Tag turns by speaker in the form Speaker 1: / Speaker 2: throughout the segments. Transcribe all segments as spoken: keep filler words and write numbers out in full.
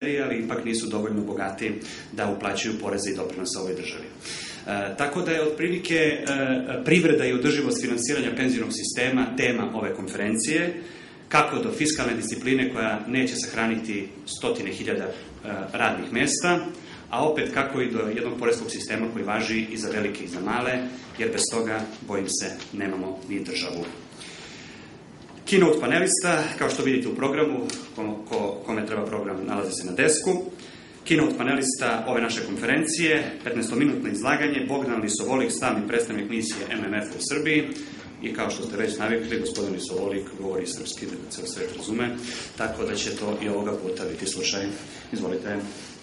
Speaker 1: ali ipak nisu dovoljno bogati da uplaćuju poreze i doprinose ovoj državi. E, tako da je otprilike e, privreda i održivost finansiranja penzionog sistema tema ove konferencije, kako do fiskalne discipline koja neće sahraniti stotine hiljada e, radnih mjesta, a opet kako i do jednog poreskog sistema koji važi i za velike i za male, jer bez toga, bojim se, nemamo ni državu. Keynote panelista, kao što vidite u programu, ko, ko, kome treba program, nalazi se na desku. Keynote panelista ove naše konferencije, petnaestominutno izlaganje, Bogdan Lisovolik, stalni predstavnik misije M M F u Srbiji. I kao što ste već navikli, gospodin Lisovolik govori srpski, da ceo svet razume, tako da će to i ovoga puta biti slučaj. Izvolite.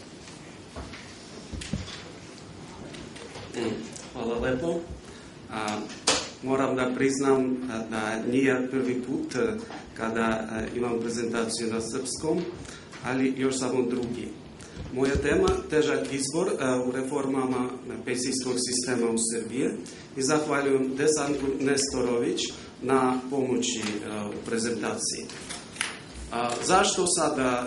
Speaker 2: Hvala lepo. A, moram da priznam da nije prvi put kada imam prezentaciju na srpskom, ali još samo drugi. Moja tema, težak izbor u reformama penzijskog sistema u Srbiji, i zahvaljujem Desanku Nestorović na pomoći u prezentaciji. A, zašto sada...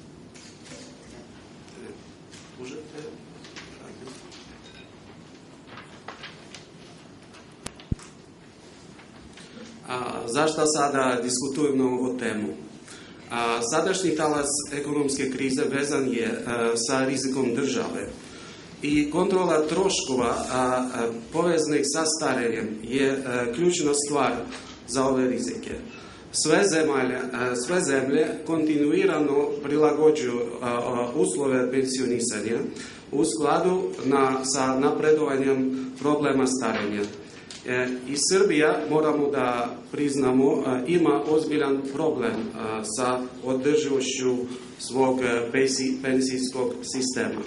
Speaker 2: A, zašto sada diskutujemo na ovu temu? A, sadašnji talas ekonomske krize vezan je a, sa rizikom države i kontrola troškova a, a, povezanih sa starenjem je a, ključna stvar za ove rizike. Sve zemlje, a, sve zemlje kontinuirano prilagođuju a, a, uslove pensionisanja u skladu na, sa napredovanjem problema starenja. E, I Srbija, moramo da priznamo, a, ima ozbiljan problem a, sa održivošću svog pensijskog sistema.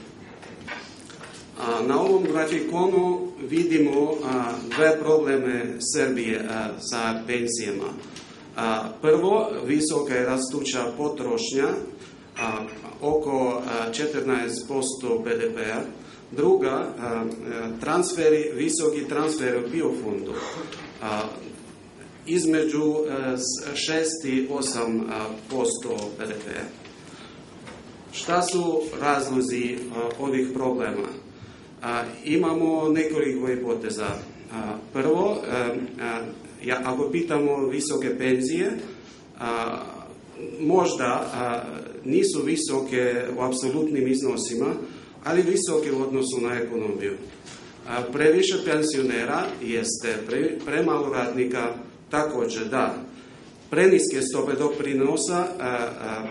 Speaker 2: A, na ovom grafikonu vidimo a, dve probleme Srbije a, sa pensijama. A, prvo, visoka je rastuća potrošnja, a, oko a, četrnaest posto B D P-a. Druga, transferi, visoki transferi u biofondu, između šest i osam posto B D P-a. Šta su razlozi ovih problema? Imamo nekoliko hipoteza. Prvo, ako pitamo visoke penzije, možda nisu visoke u apsolutnim iznosima, ali visoke u odnosu na ekonomiju. Previše pensionera jeste, pre, premalo radnika također da. Preniske stope doprinosa, a, a,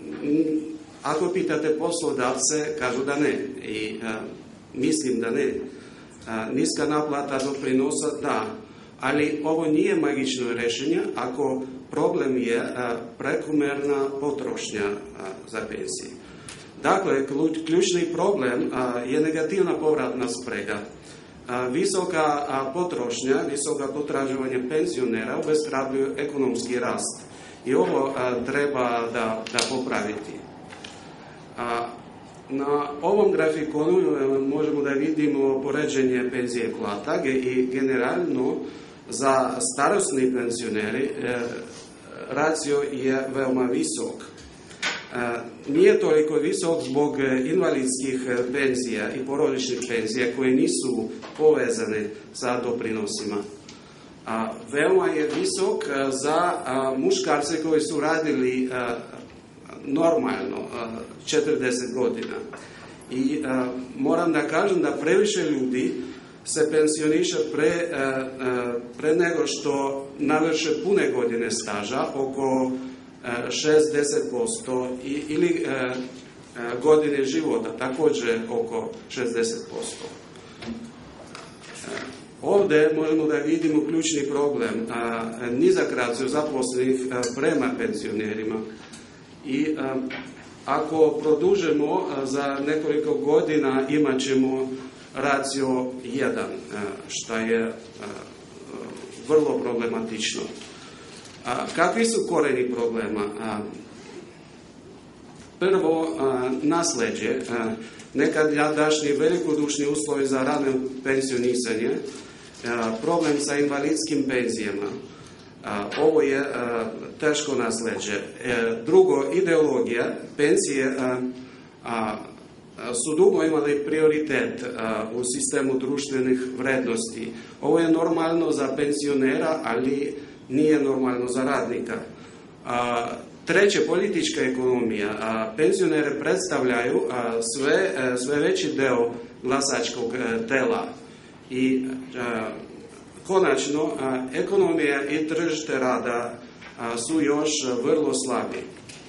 Speaker 2: ako pitate poslodavce, kažu da ne. I a, mislim da ne. A, niska naplata doprinosa, da. Ali ovo nije magično rješenje ako problem je a, prekomerna potrošnja a, za pensije. Dakle, ključni problem a, je negativna povratna sprega. A, visoka a, potrošnja, visoka potraživanje penzionera obeshrabljuju ekonomski rast. I ovo a, treba da, da popraviti. A, na ovom grafikonu možemo da vidimo poređenje penzije i plata i generalno za starosni penzioneri e, racio je veoma visok. Nije toliko visok zbog invalidskih penzija i porodičnih penzija koje nisu povezane sa doprinosima. A, veoma je visok za a, muškarce koji su radili a, normalno a, četrdeset godina. I a, moram da kažem da previše ljudi se pensioniše pre, a, a, pre nego što navrše pune godine staža, oko šezdeset posto ili e, godine života, također oko šezdeset posto. E, ovdje možemo da vidimo ključni problem, a, nizak racio zaposlenih a, prema penzionerima. I a, ako produžemo a, za nekoliko godina imat ćemo racio jedan, a, što je a, vrlo problematično. A, kakvi su koreni problema? A, prvo, a, nasleđe. A, nekadašnji velikodušni uslovi za rano pensionisanje, a, problem sa invalidskim penzijama. A, ovo je a, teško nasleđe. Drugo, ideologija, pensije a, su dugo imali prioritet a, u sistemu društvenih vrednosti. Ovo je normalno za pensionera, ali nije normalno za radnika. A, treće, politička ekonomija. A, pensionere predstavljaju a, sve, a, sve veći deo glasačkog a, tela. I a, konačno, a, ekonomija i tržište rada a, su još vrlo slabi.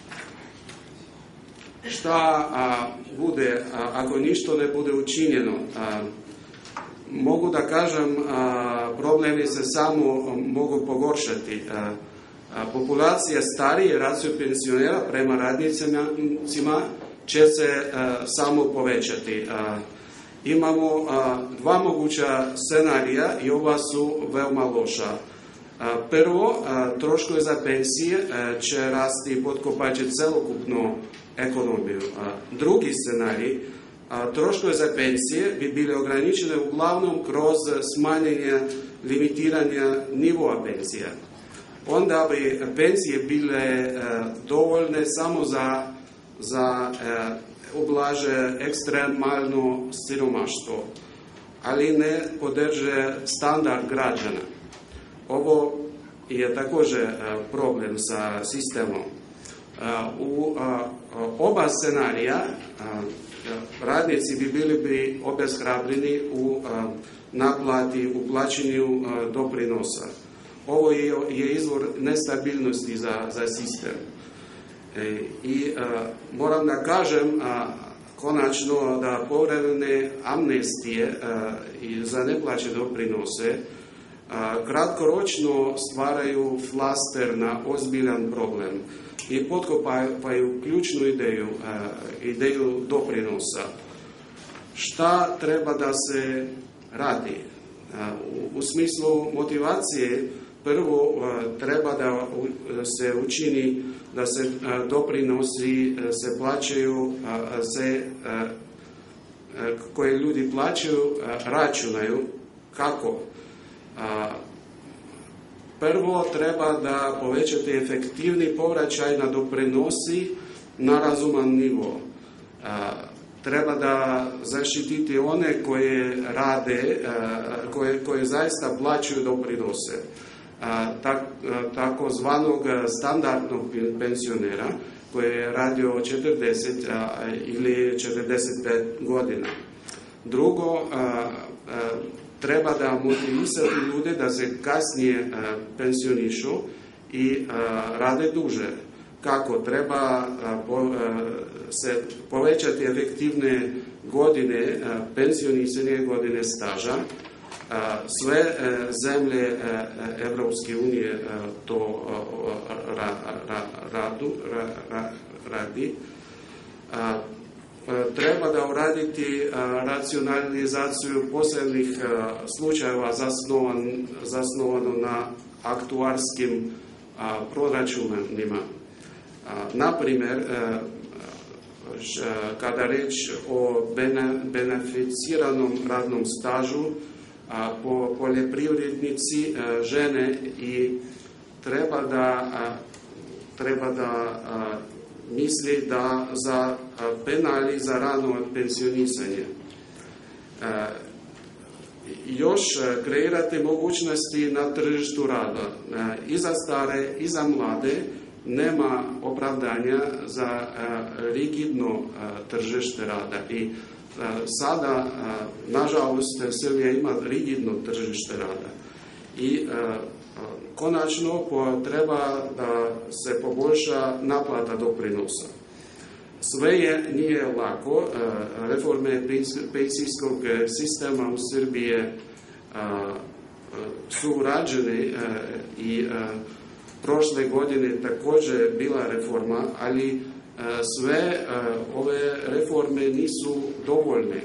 Speaker 2: Šta a, bude, a, ako ništa ne bude učinjeno? A, mogu da kažem, a, problemi se samo mogu pogoršati. A, a, populacija starije racije pensionera prema radnicima će se a, samo povećati. A, imamo a, dva moguća scenarija i oba su veoma loša. A, prvo, a, troškovi za pensije a, će rasti i potkopaće celokupnu ekonomiju. A, drugi scenarij, a, troškovi za pensije bi bili ograničene uglavnom kroz smanjenje limitiranja nivoa pensija. Onda bi pensije bile a, dovoljne samo za, za a, ublaže ekstremalno siromaštvo, ali ne podrže standard građana. Ovo je također problem sa sistemom. U oba scenarija radnici bi bili bi obeshrabreni u naplati, u plaćanju doprinosa. Ovo je, je izvor nestabilnosti za, za sistem. E, I a, moram da kažem a, konačno da povremene amnestije a, i za neplaćene doprinose a, kratkoročno stvaraju flaster na ozbiljan problem i potkopaju ključnu ideju, a, ideju doprinosa. Šta treba da se radi? A, u, u smislu motivacije prvo treba da se učini da se doprinosi se plaćaju, se, koje ljudi plaćaju, računaju. Kako? Prvo treba da povećate efektivni povraćaj na doprinosi na razuman nivo. Treba da zaštititi one koje rade, koje, koje zaista plaćaju doprinose. Tak, takozvanog standardnog pensionera koji je radio četrdeset ili četrdeset pet godina. Drugo, treba da motivisati ljude da se kasnije pensionišu i rade duže. Kako? Treba se povećati efektivne godine, pensionisanje godine staža. Sve zemlje Evropske unije to radi. Treba da uraditi racionalizaciju posebnih slučajeva zasnovan, zasnovano na aktuarskim proračunima. Naprimjer, kada reč o beneficiranom radnom stažu, po poljoprivrednici žene i treba da, treba da misli da za penali za rano pensionisanje. Još kreirate mogućnosti na tržištu rada. I za stare, i za mlade nema opravdanja za rigidno tržište rada. I sada, nažalost, Srbija ima rigidno tržište rada. I konačno treba da se poboljša naplata doprinosa. Sve je, nije lako. Reforme pensijskog sistema u Srbiji su urađene i prošle godine također bila reforma, ali sve ove reforme nisu dovoljne.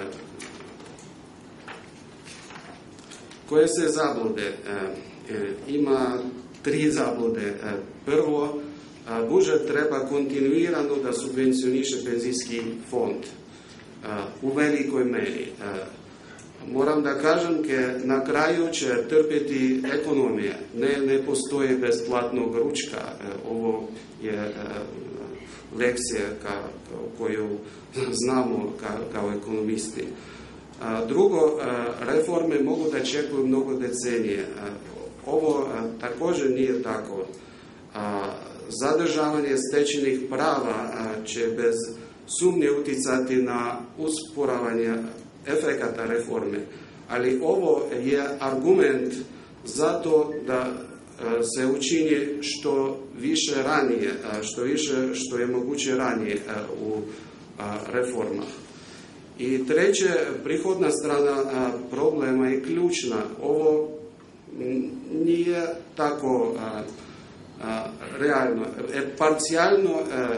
Speaker 2: Koje se zablude? Ima tri zablude. Prvo, budžet treba kontinuirano da subvencioniše penzijski fond u velikoj meri. moram da kažem da na kraju će trpeti ekonomija. Ne, ne postoji besplatnog ručka. Ovo je lekcija ka, koju znamo ka, kao ekonomisti. Drugo, reforme mogu da čekaju mnogo decenije. Ovo također nije tako. Zadržavanje stečenih prava će bez sumnje uticati na usporavanje efekata reforme, ali ovo je argument za to da se učini što više ranije, što više što je moguće ranije u reformah. I treće, prihodna strana problema je ključna. Ovo nije tako realno. Parcijalno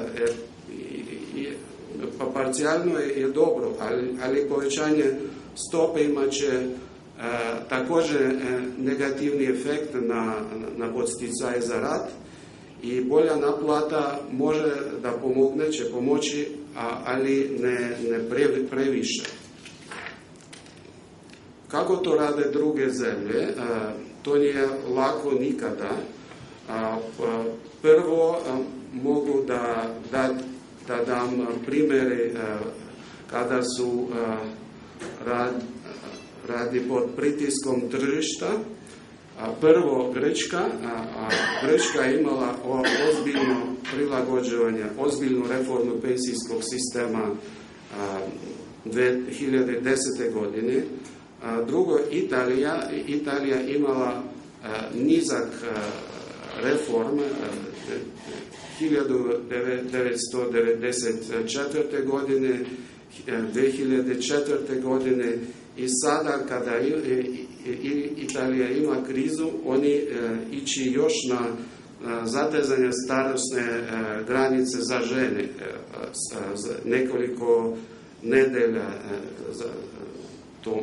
Speaker 2: pa parcijalno je, je dobro, ali, ali povećanje stope imat će e, također e, negativni efekt na, na podsticaje za rad i bolja naplata može da pomogne, će pomoći, a, ali ne, ne pre, previše. Kako to rade druge zemlje? E, to nije lako nikada. A, prvo a, mogu da, da da dam primjere kada su rad, radi pod pritiskom tržišta. Prvo Grčka, a Grčka je imala ozbiljno prilagođavanje, ozbiljnu reformu pensijskog sistema dve hiljade desete. godine. Drugo, Italija, Italija imala nizak reform hiljadu devetsto devedeset četvrte. godine, dve hiljade četvrte. godine i sada kada Italija ima krizu, oni ići još na zatezanje starosne granice za žene nekoliko nedelja to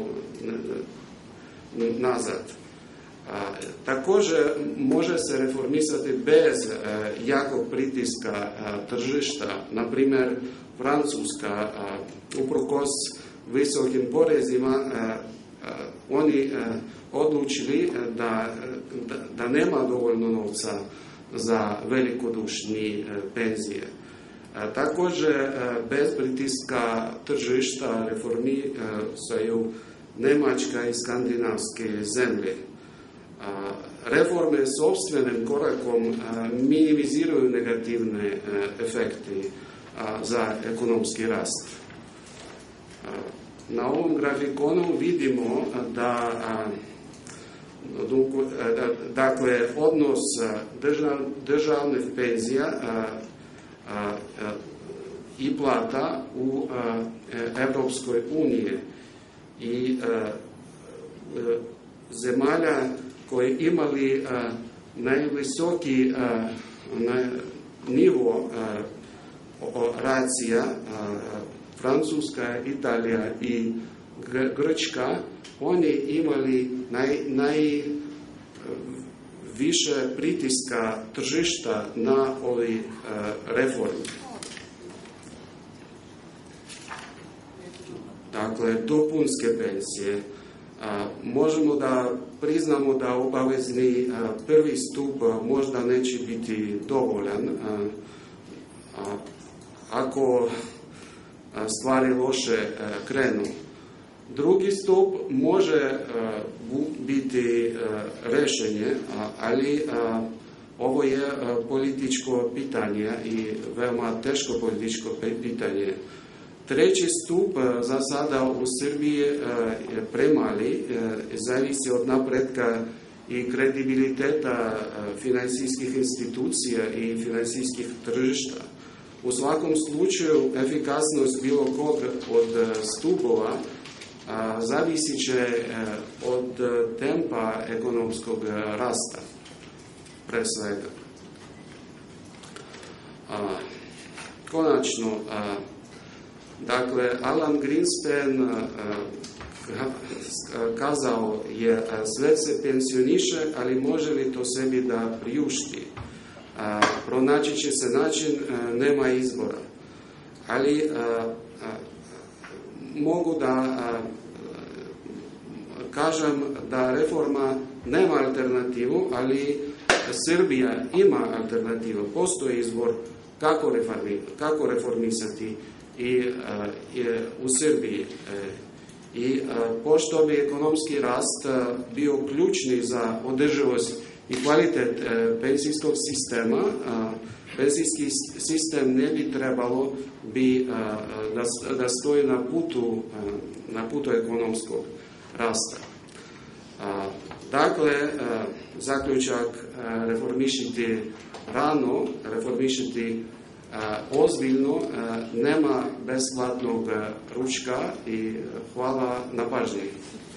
Speaker 2: nazad. A, također može se reformisati bez a, jakog pritiska a, tržišta. Na primjer, Francuska, a, uprkos visokim porezima, a, a, oni a, odlučili da, da, da nema dovoljno novca za velikodušni a, penzije. A, također, a, bez pritiska tržišta reformisaju Njemačka i skandinavske zemlje. Reforme sopstvenim korakom minimiziraju negativne efekte za ekonomski rast. Na ovom grafikonu vidimo da dakle odnos državnih penzija i plata u Europskoj uniji i zemalja koji imali a, najvisoki a, na, nivo a, o, racija, a, Francuska, Italija i Grčka, oni imali naj, najviše pritiska tržišta na ovi a, reformi. Dakle, dopunske pensije. A, možemo da priznamo da obavezni a, prvi stup a, možda neće biti dovoljan a, a, ako a, stvari loše a, krenu. Drugi stup može a, bu, biti a, rešenje, a, ali a, ovo je a, političko pitanje i veoma teško političko pitanje. Treći stup za sada u Srbiji je premali, zavisi od napretka i kredibiliteta finansijskih institucija i finansijskih tržišta. U svakom slučaju efikasnost bilo kog od stupova zavisi će od tempa ekonomskog rasta, pre svega. Konačno, dakle, Alan Greenspan kazao je sve se pensioniše, ali može li to sebi da priušti? Pronaći će se način, nema izbora. Ali mogu da kažem da reforma nema alternativu, ali Srbija ima alternativu. Postoji izbor kako, reformi, kako reformisati i, i u Srbiji. I pošto bi ekonomski rast bio ključni za održivost i kvalitet penzijskog sistema, penzijski sistem ne bi trebalo bi da, da stoji na putu, na putu ekonomskog rasta. Dakle, zaključak reformišiti rano, reformišiti ozbiljno, nema besplatnog ručka i hvala na pažnji.